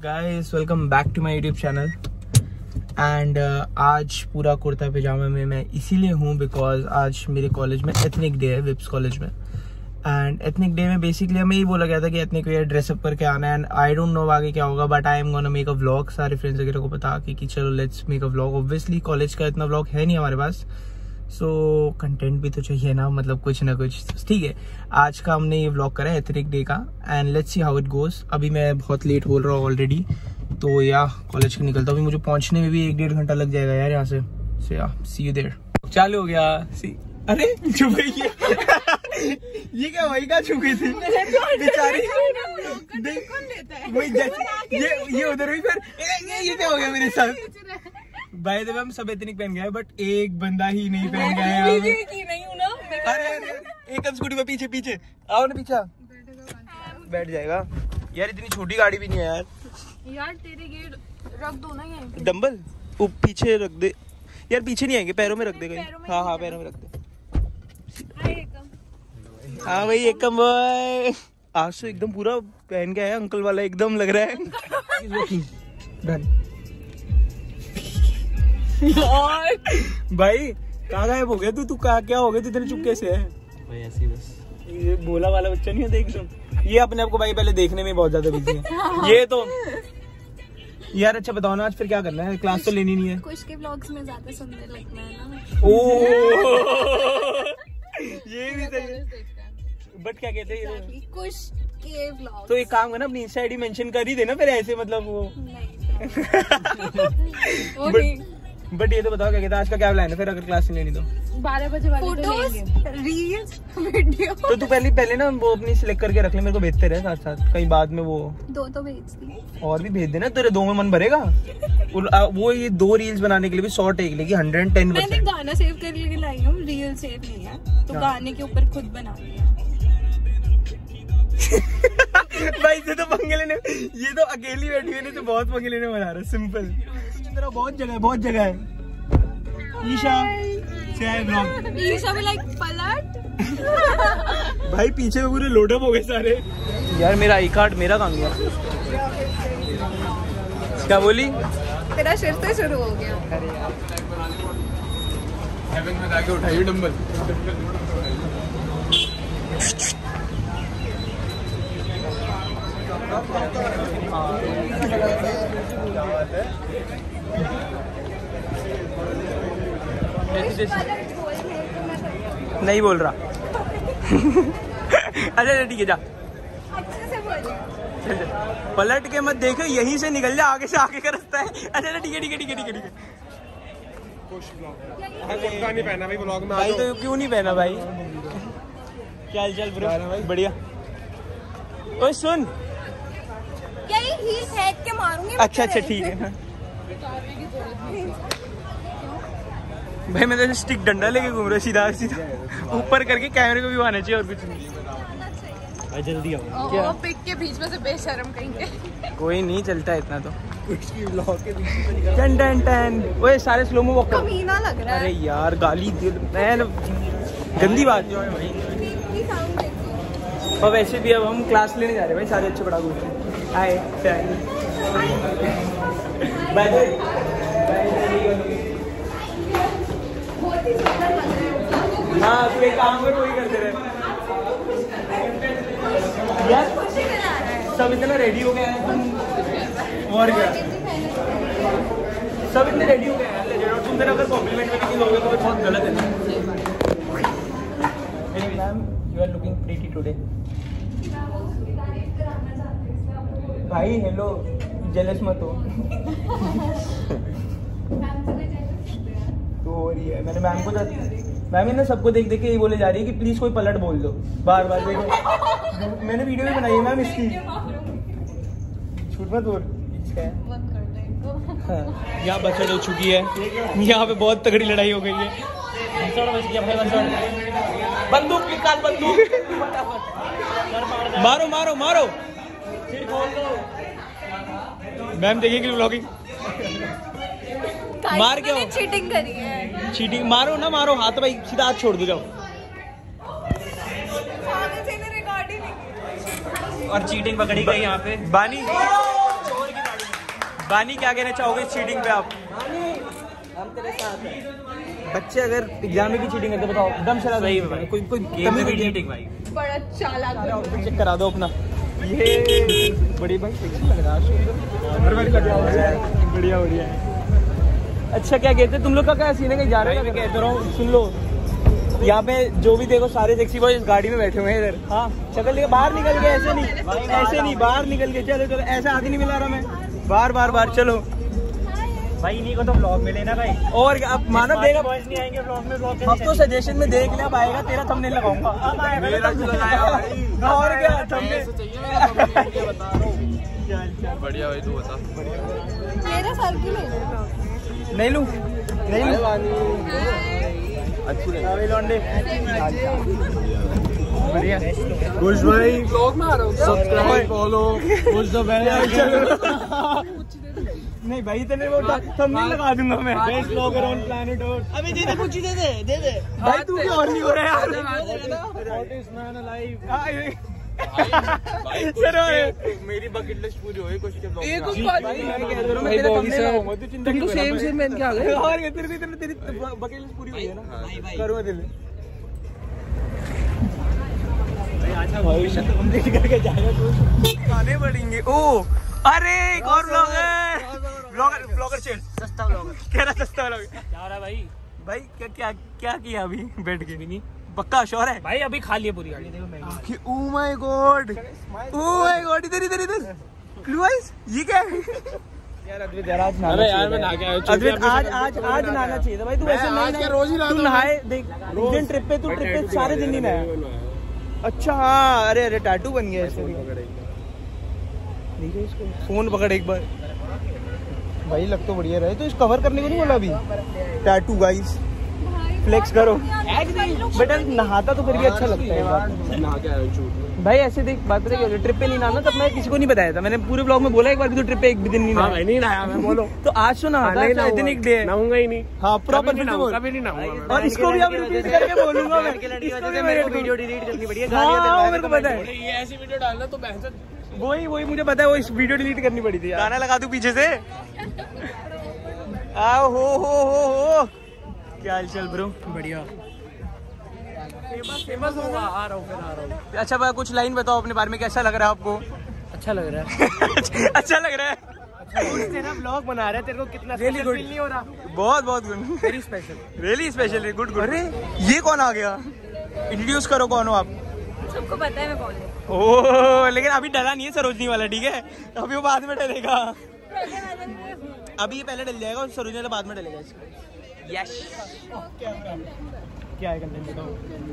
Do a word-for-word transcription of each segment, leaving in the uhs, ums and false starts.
Guys welcome back to my YouTube channel and आज पूरा कुर्ता पजामा में मैं इसीलिए हूँ बिकॉज आज मेरे कॉलेज में एथनिक डे है, विप्स कॉलेज में। एंड एथनिक डे में बेसिकली हमें यही बोला गया था कि एथनिक वेयर ड्रेसअप करके आना है। एंड आई डोंट नो आगे क्या होगा, but I am gonna make a vlog. सारे फ्रेंड्स वगैरह को बता कि, कि चलो let's make a vlog. Obviously college का इतना व्लॉग है नहीं हमारे पास, सो so, कंटेंट भी तो चाहिए ना, मतलब कुछ ना कुछ। ठीक है, आज का हमने ये व्लॉग करा है एथनिक डे का and let's see how it goes. अभी मैं बहुत लेट बोल रहा हूँ ऑलरेडी, तो या कॉलेज का निकलता हूँ। अभी मुझे पहुंचने में भी एक डेढ़ घंटा लग जाएगा यार यहाँ से। सो या सी यू देयर। चालू हो गया। सी अरे छुप गई ये क्या वही का छुप गई थी बेचारी। वही ये ये उधर हुई फिर ये क्या हो गया मेरे साथ। भाई तो हम सब एथनिक पहन गए बट एक बंदा ही नहीं पहन गया। अरे अरे एक स्कूटी में पीछे पीछे आओ ना, पीछा बैठ जाएगा यार। इतनी छोटी गाड़ी भी नहीं है यार। यार तेरे गेट रख दो ना यहीं। डंबल वो पीछे रख दे यार, पीछे नहीं आएंगे, पैरों में रख दे कहीं। हाँ हाँ पैरों में रख दे। हाँ भाई एकम भाई आज तो एकदम पूरा पहन गया है, अंकल वाला एकदम लग रहा है। भाई कहाँ गायब हो गया तू? तू कहाँ क्या हो गया? तू इतने चुप कैसे है भाई? ऐसी बस ये भोला वाला बच्चा नहीं है, देख एकदम। ये अपने आप को भाई पहले देखने में बहुत ज्यादा बिजी है ये तो। यार अच्छा बताओ ना आज फिर क्या करना है? क्लास तो लेनी नहीं है। कुछ के व्लॉग्स में ज्यादा सुंदर लगना है ना। ओह ये भी सही है, बट क्या कहते हैं कुछ के व्लॉग्स। तो एक काम करना, अपनी इंस्टा आईडी मेंशन कर ही देना फिर ऐसे, मतलब वो बट ये तो बताओ क्या कहते हैं आज का क्या प्लान है फिर अगर क्लास नहीं लेनी तो? बारह बजे वाले फोटोज, रील्स, वीडियो। तो तू पहले पहले ना वो अपनी सिलेक्ट करके रख ले, मेरे को भेजते रहे साथ साथ। कहीं बाद में वो दो तो भेज दी और भी भेज देना, तेरे दो में मन भरेगा। वो ये दो रील्स बनाने के लिए भी सौ टेक लेगी, हंड्रेड एंड टेन। मैंने गाना सेव करके लाई हूँ, रील सेव नहीं है तो गाने के ऊपर खुद बना लिया। भाई ये तो पंगे लेने, ये तो अकेली बैठी हुई तो बहुत पंगे लेने बना रहा है। सिंपल बहुत जगह है, बहुत जगह है। ईशा से आए ब्लॉग। ईशा भी लाइक पलट। भाई पीछे में पूरे लोडअप हो गए सारे। यार मेरा आई कार्ड मेरा कहाँ गया? क्या बोली? तेरा सिर से शुरू हो गया। अरे यार हेवन में जाके उठाइए डंबल। नहीं बोल रहा। अरे ठीक है जा, अच्छे से बोलिए। पलट के मत देखो, यहीं से निकल जा, आगे से आगे का रास्ता है। अरे ठीक है ठीक है ठीक है ठीक है ठीक है। नहीं पहना भाई ब्लॉग में। भाई तो क्यों नहीं पहना भाई? क्या हाल चाल ब्रो? बढ़िया। ओए सुन, यही हील फेंक के मारूंगी। अच्छा अच्छा ठीक है भाई। मैं तो स्टिक डंडा लेके घूम रहा सीधा सीधा ऊपर करके, कैमरे को भी आना चाहिए और कुछ नहीं। भाई जल्दी आओ। क्या पिक के बीच में से बेशर्म कहेंगे। कोई नहीं चलता इतना तो। टन टन टन। ओए सारे स्लो मो वॉक कर। कमीना लग रहा है। अरे यार गाली मैं गंदी बात। और वैसे भी अब हम क्लास लेने जा रहे हैं भाई, सारे अच्छे पढ़ाकू हैं। हाय बाय हाँ तू एक काम कर, कोई करते रहे यार। सब इतना रेडी हो गए हैं और क्या, सब इतने रेडी हो गए हैं और तुम अगर कॉम्प्लीमेंट में नहीं दोगे तो बहुत गलत है। Ma'am you are looking pretty today. भाई हेलो, जेलस मत हो। तो हो रही है, मैंने मैम को मैम ने सबको देख देख के ये बोले जा रही है कि प्लीज कोई पलट बोल दो बार बार। देखो मैंने वीडियो भी बनाई है मैम इसकी, झूठ मत बोल। हाँ, यहाँ बचत हो चुकी है, यहाँ पे बहुत तगड़ी लड़ाई हो गई है। बंदूक निकाल, बंदूक मारो मारो मारो। मैम देखिए व्लॉगिंग मार के चीटिंग करी है। चीटिंग मारो ना मारो, हाथ भाई सीधा हाथ छोड़ दो जाओ। और चीटिंग पकड़ी गई यहाँ पे। बानी बानी क्या कहना चाहोगे चीटिंग पे आप? हम तेरे साथ हैं। बच्चे अगर एग्जाम में भी चीटिंग करते बताओ दम चला सही है भाई। कोई कोई गेम में भी चीटिंग भाई। बड़ा चालाक चेक करा दो अपना। ये बड़ी भाई सेक्सी लग रहा है। बढ़िया बढ़िया। अच्छा क्या कहते तुम लोग का क्या सीन है? कहीं जा रहे हैं? कहते रहो सुन लो, यहाँ पे जो भी देखो सारे सेक्सी बॉय इस गाड़ी में बैठे हुए हैं इधर। हाँ शक्ल लेके बाहर निकल गए, ऐसे नहीं ऐसे नहीं बाहर निकल गए। चलो चलो ऐसा आगे नहीं मिला रहा मैं, बार बार बार चलो भाई इन्हीं को तो ब्लॉग मिले ना भाई। और अब मानव देगा बॉयज नहीं आएंगे ब्लॉग में। ब्लॉग अब तो सजेशन में देख लिया पाएगा, तेरा थंबनेल लगाऊंगा। और क्या थंबनेल बढ़िया भाई, तू बता। मेरा सर्किल है। नहीं लूं नहीं लूं अच्छी लौंडे बढ़िया। खुश भाई ब्लॉग में आ रहा हूँ, subscribe follow push the bell. नहीं भाई इतने वो थंबनेल लगा दूंगा मैं। Best blogger on planet earth. अभी दे दे कुछ ही दे दे दे दे भाई तू क्यों और नहीं हो रहा यार? Hottest man alive. सर मेरी बकेट लिस्ट पूरी हो गई कुछ के ब्लॉग एक में। भाई मैं कह रहा हूं मैं तेरा थंबनेल लगाऊंगा, तू चिंता क्यों सेम सेम मैन क्या आ गए? और क्या तेरी तेरी तेरी बकेट लिस्ट पूरी हुई है ना? करूंगा दिल भविष्य तो हम देख करके जाएगा कुछ खाने पड़ेंगे। ओ अरे एक और ब्लॉगर ब्लॉगर ब्लॉगर चेंज सस्ता ब्लॉगर कह रहा सस्ता ब्लॉगर। क्या हो रहा है भाई? भाई क्या क्या क्या किया अभी बैठ के? नहीं पक्का श्योर है भाई अभी खा लिए पूरी गाड़ी। देखो मैं oh my god oh my god इधर इधर इधर ब्लू आइज ये क्या है यार? अद्वैत यार आज अरे यार मैं नहा के आया हूं। अद्वैत आज आज आज नहाना चाहिए था भाई। तू ऐसे आज क्या रोज ही नहीं, नहाता तू हूं। नहाए देख उस दिन ट्रिप पे, तू ट्रिप पे सारे दिन नहीं नहाया। अच्छा हाँ अरे अरे टैटू बन गया इससे। देखिए इसको फोन पकड़ एक बार भाई, लग तो बढ़िया रहे। तो इस कवर करने को नहीं बोला अभी? टैटू गाइस फ्लेक्स करो बेटा। नहाता तो फिर भी अच्छा लगता है नहा के आया हूं। भाई। ऐसे देख बात पता क्या, ट्रिप पे नहीं नहाना तब मैं किसी को नहीं बताया था। मैंने पूरे ब्लॉग में बोला एक बार भी तो ट्रिप पे एक भी दिन नहीं नहाया। भाई नहीं नहाया मैं, बोलो। तो आज तो नहाता है, इतनी डे है। नहाऊंगा ही नहीं। हाँ प्रॉपर कभी नहीं नहाऊंगा, कभी नहीं नहाऊंगा। और इसको भी अब रिपीट करके बोलूंगा मैं। मेरे को वीडियो डिलीट करनी पड़ी है। हाँ मेरे को पता है, ये ऐसी वीडियो डालना तो बहन वही वही मुझे पता है। वो इस वीडियो डिलीट करनी पड़ी थी। गाना लगा दूं पीछे से? आओ हो हो हो हो क्या हाल चाल ब्रो? बढ़िया। फेमस होगा। आ रहा हूँ फिर आ रहा हूँ। अच्छा भाई कुछ लाइन बताओ अपने बारे में, कैसा लग रहा है आपको? अच्छा लग रहा है। अच्छा लग रहा है। तेरा ब्लॉग बना रहा है, तेरे को कितना Really good. फील नहीं हो रहा? बहुत बहुत good, very special. Really special, good good. अरे ये कौन आ गया? इंट्रोड्यूस करो कौन हो आप? सबको पता है मैं कौन हूँ। ओह लेकिन अभी डला नहीं है सरोजनी वाला, ठीक है? अभी वो बाद में डलेगा। अभी ये पहले डल जाएगा और सरोजनी वाला बाद में डलेगा इसका। यस क्या है कंटेंट बताओ।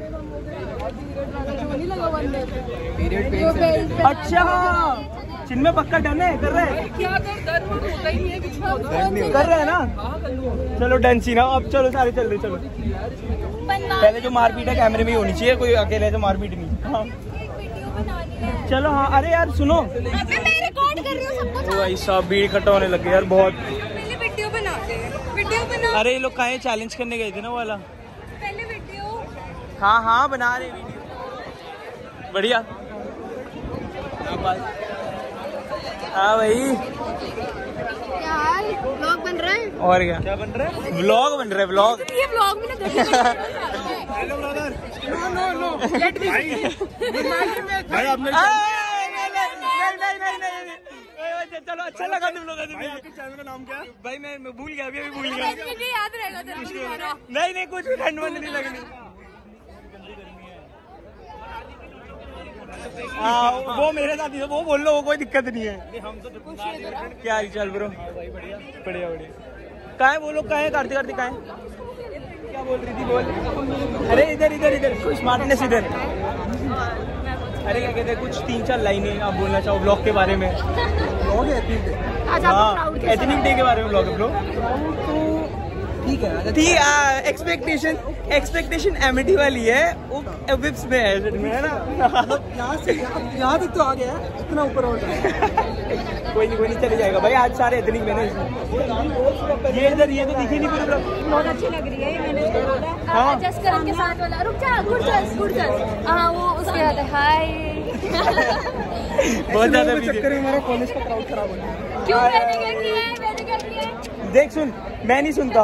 अच्छा चिन्मय पक्का डन है, कर रहे हैं? क्या कर डर होता ही नहीं है बीच में। कर रहे हैं ना? चलो डन सी ना। अब चलो सारे चल रहे चलो। पहले जो मारपीट है कैमरे में ही होनी चाहिए, कोई अकेले से मारपीट नहीं। हाँ चलो हाँ। अरे यार सुनो, मैं रिकॉर्ड कर रही हूँ सबको। भाई साहब भीड़ इकट्ठा होने लग गई यार बहुत। पहले वीडियो बनाते हैं, वीडियो बना। अरे ये लोग कहाँ चैलेंज करने गए थे ना वाला? पहले वीडियो। हाँ हाँ बना रहे वीडियो। बढ़िया। हाँ भाई यार व्लॉग बन रहा है। और क्या क्या बन रहा है? व्लॉग बन रहा है व्लॉग। ये व्लॉग में ना hello brother. No no no let me भाई आपने नहीं नहीं नहीं नहीं चलो अच्छा लगा तुम लोग। आपके चैनल का नाम क्या है? भाई मैं मैं भूल गया, अभी अभी भूल गया। मुझे याद रहेगा तेरा। नहीं नहीं कुछ ठंड वंड नहीं लगनी। हाँ वो मेरे साथ ही है, वो बोल लो, वो कोई दिक्कत नहीं है। हम तो क्या हाल चाल ब्रो? बढ़िया बढ़िया बढ़िया। कहाँ है वो लोग? कहाँ है कार्तिक? कार्तिक कहाँ है? क्या बोल रही थी बोल? अरे इधर इधर इधर स्मार्टनेस इधर। अरे क्या कहते हैं, कुछ तीन चार लाइनें आप बोलना चाहो ब्लॉग के बारे में? ब्लॉग है एथनिक डे। हाँ एथनिक डे के बारे में ब्लॉग है ब्रो। ठीक है ठीक है। एक्सपेक्टेशन एक्सपेक्टेशन एमिटी वाली है, वो विप्स में है है ना? यहाँ से यहाँ तक तो आ गया है, इतना ऊपर और कोई नहीं कोई नहीं चले जाएगा भाई। आज सारे एथनिक में ना ये इधर ये तो दिखी नहीं पूरे ब्लॉग। बहुत अच्छी लग रही है ये, मैंने उसको बोला। हाँ जसकरण के साथ वाला। रुक जा, गुड गर्ल्स गुड गर्ल्स। हाँ वो उसके साथ है हाय। बहुत ज्यादा चक्कर में हमारा कॉलेज का क्राउड खराब हो गया। क्यों मैंने क्या किया? देख सुन, मैं नहीं सुनता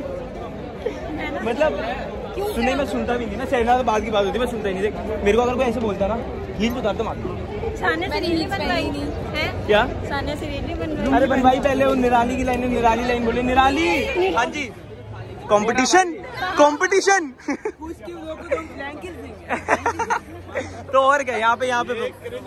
मतलब सुनने में सुनता भी नहीं ना, सहना तो बात की बात होती है, मैं सुनता ही नहीं। देख मेरे को अगर कोई ऐसे बोलता ना हील उतार तो मारता। साने से रील बनवाई नहीं है क्या? साने से रील बनवाई। अरे बनवाई पहले वो निराली की लाइन, निराली लाइन बोले निराली। हाँ जी, कंपटीशन कंपटीशन तो और क्या, यहाँ पे यहाँ पे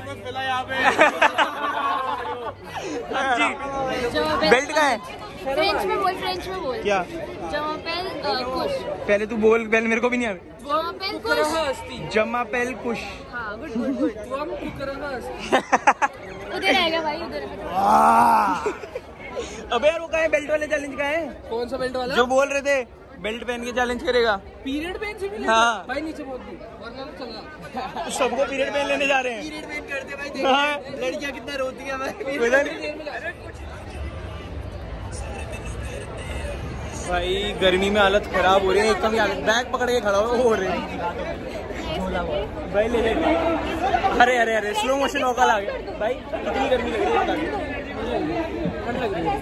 हाँ जी। बेल्ट का है, फ्रेंच में बोल, फ्रेंच में बोल। क्या? जमापेल कुश। पहले तू बोल, पहले मेरे को भी नहीं आवे। जमापेल कुश। जमापेल कुश। हाँ गुड गुड गुड। उधर आएगा भाई, उधर। अबे यार वो कहाँ है बेल्ट वाले चैलेंज का है? कौन सा बेल्ट वाला? जो बोल रहे थे बेल्ट पहन के चैलेंज करेगा। पीरियड पेन से भी हाँ भाई नीचे बहुत दी वरना तो चला। सबको पीरियड पेन लेने जा रहे हैं। पीरियड पेन करते भाई, हाँ। लड़कियां कितना रोती है भाई। भाई गर्मी में हालत खराब हो रही है, एकदम ही हालत, बैग पकड़ के खड़ा हो रहे हैं भाई। ले ले अरे अरे अरे स्लो मोशन होकर आ गया भाई। इतनी गर्मी लग रही है, ठंड लग रही है।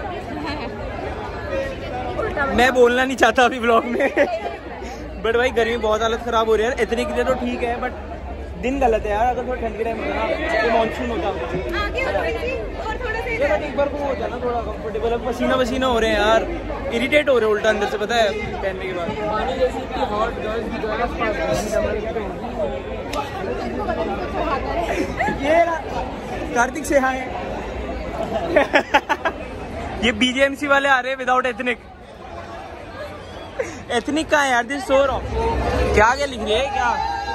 मैं बोलना नहीं चाहता अभी ब्लॉग में बट भाई गर्मी बहुत हालत खराब हो रही है यार। इतने के लिए तो ठीक है बट दिन गलत है यार। अगर थोड़ा ठंड के टाइम होता ना तो मानसून होता आगे और थोड़ा सा ये बट एक बार को होता ना थोड़ा कंफर्टेबल। अब पसीना पसीना हो रहे हैं यार, इरिटेट हो रहे हैं उल्टा अंदर से, पता है पहनने के बाद। पानी जैसे इतनी हॉट गर्ल्स भी ये कार्तिक से हाँ ये बीजेएमसी वाले आ रहे हैं विदाउट एथनिक। एथनिक का है यार, दिस सो रॉन्ग। क्या क्या लिख रही है क्या?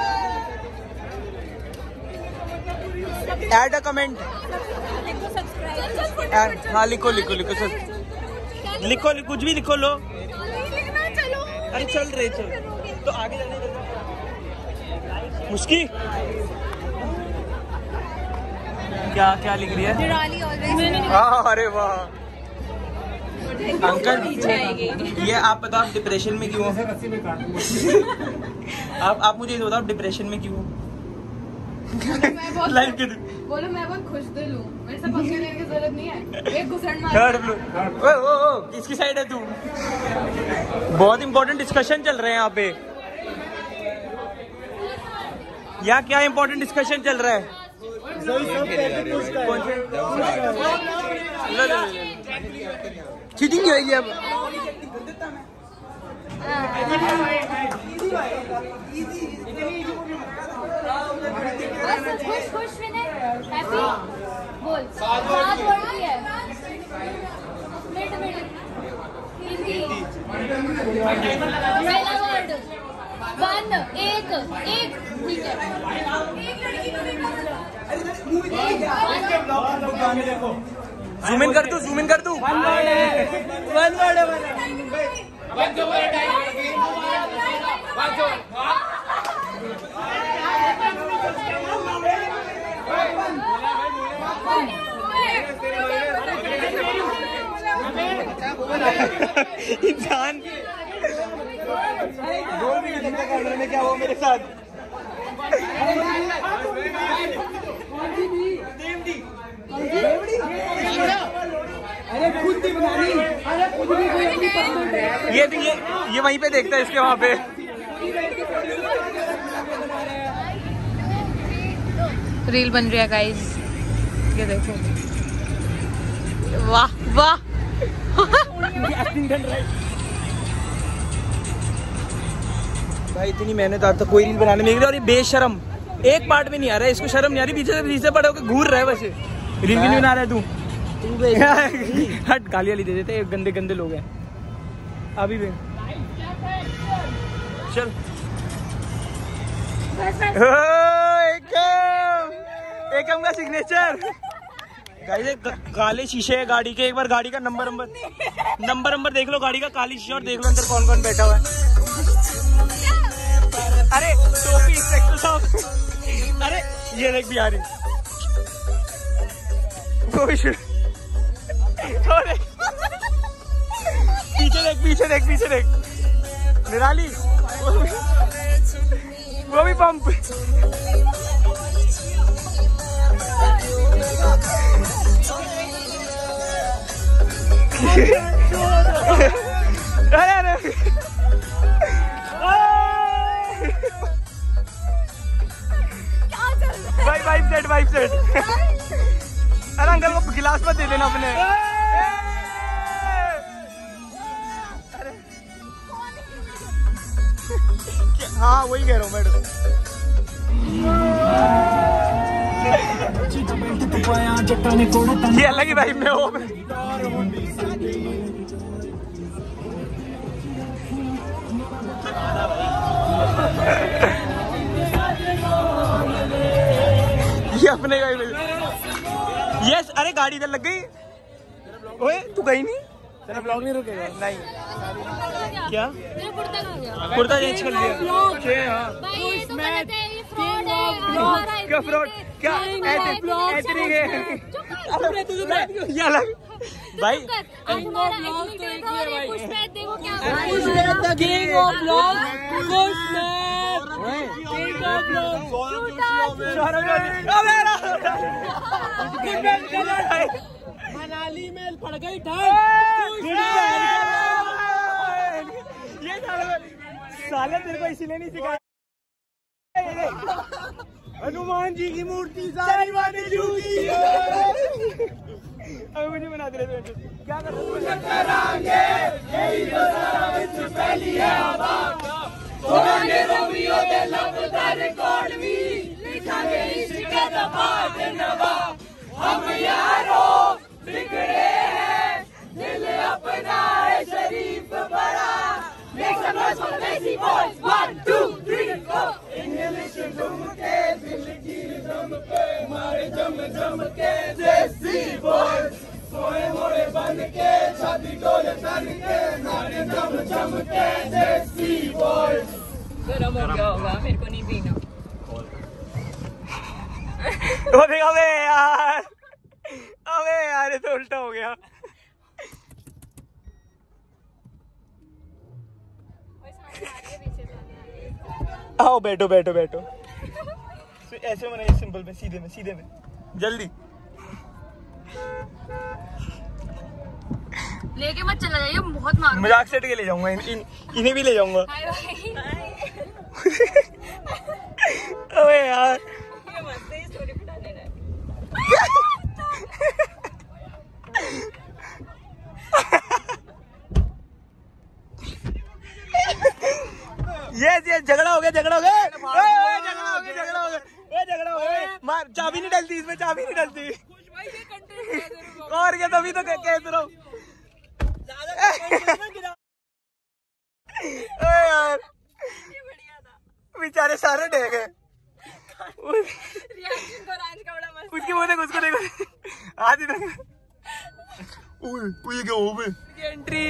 Add a comment. हाँ लिखो लिखो लिखो सर, लिखो लिखो कुछ भी लिखो लो। अरे चल रहे चल तो आगे जाने देता मुश्किल। क्या क्या लिख रही है? हाँ अरे वाह अंकल, ये आप बताओ आप डिप्रेशन में क्यों हो? आप आप मुझे ये बताओ डिप्रेशन में क्यों हो? लाइफ के बोलो मैं बहुत खुश दिल हूँ, मेरे से पंगे लेने की जरूरत नहीं है। एक घुसड़ मार। ओ ओ ओ किसकी साइड है तू? बहुत इंपॉर्टेंट डिस्कशन चल रहे हैं यहाँ पे। यहाँ क्या इंपॉर्टेंट डिस्कशन चल रहा है? चीटिंग की होगी अब। खुश खुश हैप्पी बोल। सात वर्ड की है। मिनट मिनट हिंदी पहला वर्ड वन एक एक ठीक है। जूम इन कर तू, जूम इन कर तू। वन वर्ड है, वन वर्ड है। इंसान बोल भी नहीं सकता कैमरे में क्या हुआ मेरे साथ। अरे खुद भी बनानी, अरे खुद भी ये भी ये ये वहीं पे देखता है इसके वहाँ पे। रील बन रही है गाइस, ये देखो। वाह वाह भाई इतनी मेहनत आता कोई रील बनाने में, और ये बेशरम एक पार्ट में नहीं आ रहा है, इसको शर्म नहीं आ रही, पीछे से पीछे पड़े होकर घूर रहा है बस। रील भी नहीं बना रहा है तू। हट गालियाँ ली दे देते, गंदे गंदे लोग हैं अभी भी। चल एकम, एकम का सिग्नेचर गाइस। काले शीशे है गाड़ी के, एक बार गाड़ी का नंबर नंबर नंबर नंबर देख लो गाड़ी का, काली शीशे, और देख लो अंदर कौन कौन बैठा हुआ है। अरे टोपी इंस्पेक्टर साहब, अरे ये देख बिहारी। पीछे देख पीछे देख पीछे देख निराली, वो भी पंप। अरे अरे भाई वाइफ सेट वाइफ सेट। अरे अंकल को गिलास मत दे देना अपने। अरे हाँ वही कह रहा हूँ मैडम। ये अलग ही भाई में हो। ये अपने का यस। अरे गाड़ी इधर लग गई। ओए तू गई नहीं? तेरा ब्लॉग नहीं रुकेगा? नहीं। क्या मेरा कुर्ता कहाँ गया? कुर्ता चेंज कर लिया। भाई ये तो गलत है, ये फ्रॉड है। हमारा क्या फ्रॉड? क्या ऐसे ऐसे नहीं है? ये अलग भाई। हमारा एथनिक डे था और ये पुष्पैद देखो क्या किंग ऑफ ब्लॉग पुष्पैद किंग ऑफ ब्लॉग मनाली में पड़ गई ठंड। ये साले तेरे को इसीलिए नहीं सिखाया। हनुमान जी की मूर्ति सारी बातें झूठी है। अब मुझे बना दे रहे थे क्या कर रहे करांगे यही तो सारा विश्व पहली है आवाज होंगे रोमियो दे लब दा रिकॉर्ड भी लिखांगे इश्क दा पाठ नवा हम यारो बिगड़े हैं दिल अपना है शरीफ बड़ा make some noise for lazy boys one two three four English घूम के दिल की दम पे मारे जम जम के देसी बॉयज सोए मोड़े बन के छाती डोले तन के मारे जम जम के देसी बॉयज। गरम हो गया होगा, मेरे को नहीं पीना। वो देखा अबे यार, अबे यार ये तो उल्टा हो गया। आओ बैठो बैठो बैठो। ऐसे बनाइए सिंपल में, सीधे में सीधे में जल्दी। लेके मत चला जाइए, बहुत मारो। मजाक सेट के ले जाऊंगा, इन, इन, इन्हें भी ले जाऊंगा। अबे यार ये मस्त है, स्टोरी पे डाल देना है। ये ये झगड़ा हो गया झगड़ा हो गया झगड़ा हो गया झगड़ा हो गया झगड़ा हो गया। मार चाबी नहीं डलती इसमें, चाबी नहीं डलती। और क्या, तभी तो कह रहा हूँ यार। बेचारे सारे डे गए। उसकी वो देख, उसको देखो आज इधर। ये क्या हो गई एंट्री।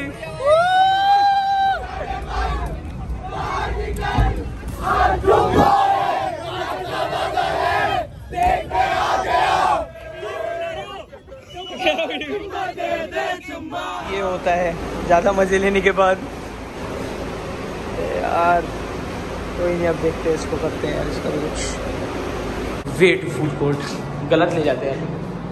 ये होता है ज्यादा मजे लेने के बाद यार। कोई नहीं, अब देखते हैं इसको, करते हैं यार इसका भी कुछ। वेट फूड कोर्ट गलत ले जाते हैं।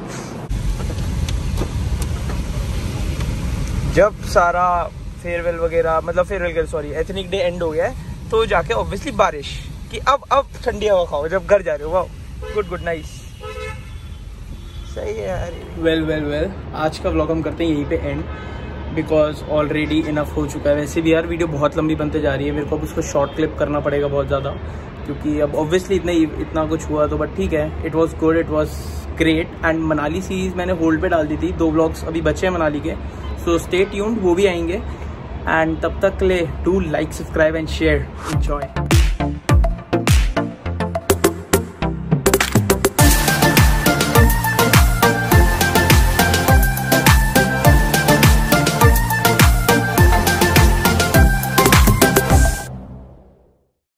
जब सारा फेयरवेल वगैरह, मतलब फेयरवेल कर सॉरी एथनिक डे एंड हो गया है, तो जाके ऑब्वियसली बारिश कि अब अब ठंडी हवा खाओ जब घर जा रहे हो। वाह, गुड गुड नाइस, सही है यार। वेल वेल वेल आज का व्लॉग हम करते हैं यहीं पे एंड, बिकॉज ऑलरेडी इनफ हो चुका है। वैसे भी यार वीडियो बहुत लंबी बनते जा रही है, मेरे को अब उसको शॉर्ट क्लिप करना पड़ेगा बहुत ज़्यादा, क्योंकि अब ऑब्वियसली इतना इतना कुछ हुआ तो, बट ठीक है। It was good, it was great. And Manali series मैंने होल्ड पे डाल दी थी, दो व्लॉग्स अभी बचे हैं मनाली के, सो स्टे ट्यून्ड, वो भी आएंगे। एंड तब तक ले do like, subscribe and share, enjoy.